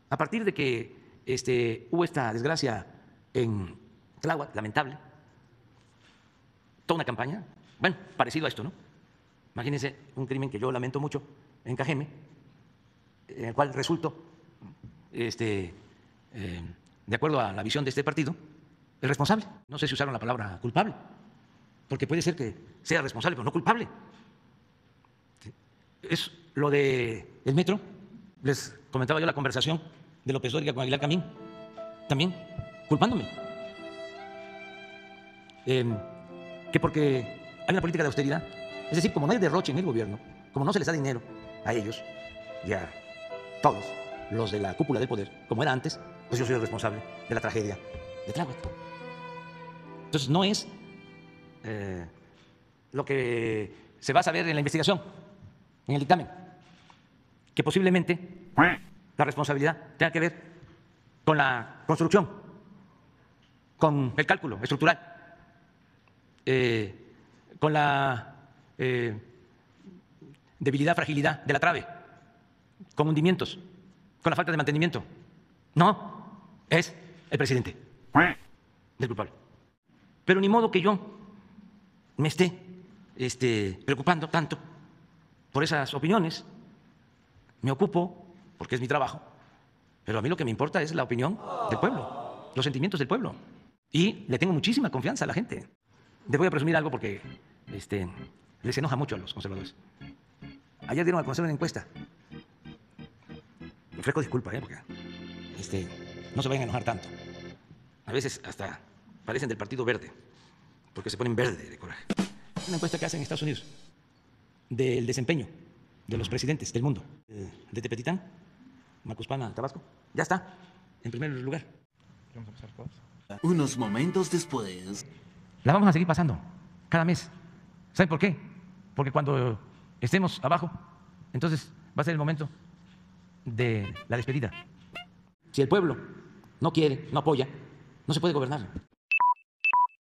A partir de que hubo esta desgracia en Tláhuac, lamentable, toda una campaña, bueno, parecido a esto, ¿no? Imagínense un crimen que yo lamento mucho en Cajeme, en el cual resultó, de acuerdo a la visión de este partido, el responsable. No sé si usaron la palabra culpable, porque puede ser que sea responsable, pero no culpable. Es lo del metro. Les comentaba yo la conversación de López Dóriga con Aguilar Camín, también culpándome. Que porque hay una política de austeridad, es decir, como no hay derroche en el gobierno, como no se les da dinero a ellos y a todos los de la cúpula del poder, como era antes, pues yo soy el responsable de la tragedia de Tláhuac. Entonces no es lo que se va a saber en la investigación, en el dictamen, que posiblemente la responsabilidad tenga que ver con la construcción, con el cálculo estructural, con la debilidad, fragilidad de la trave, con hundimientos, con la falta de mantenimiento. No, es el presidente el culpable. Pero ni modo que yo me esté preocupando tanto por esas opiniones. Me ocupo, porque es mi trabajo, pero a mí lo que me importa es la opinión del pueblo, los sentimientos del pueblo. Y le tengo muchísima confianza a la gente. Les voy a presumir algo porque les enoja mucho a los conservadores. Ayer dieron a conocer una encuesta. Ofrezco disculpas, porque no se vayan a enojar tanto. A veces hasta parecen del Partido Verde, porque se ponen verde de coraje. Una encuesta que hacen en Estados Unidos del desempeño de los presidentes del mundo. De Tepetitán, Macuspana, Tabasco, ya está en primer lugar. Unos momentos después. La vamos a seguir pasando cada mes. ¿Saben por qué? Porque cuando estemos abajo, entonces va a ser el momento de la despedida. Si el pueblo no quiere, no apoya, no se puede gobernar.